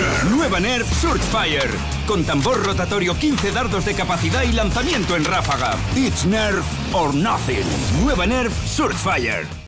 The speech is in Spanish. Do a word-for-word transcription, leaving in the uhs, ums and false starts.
Nueva Nerf Surgefire. Con tambor rotatorio, quince dardos de capacidad y lanzamiento en ráfaga. It's Nerf or nothing. Nueva Nerf Surgefire.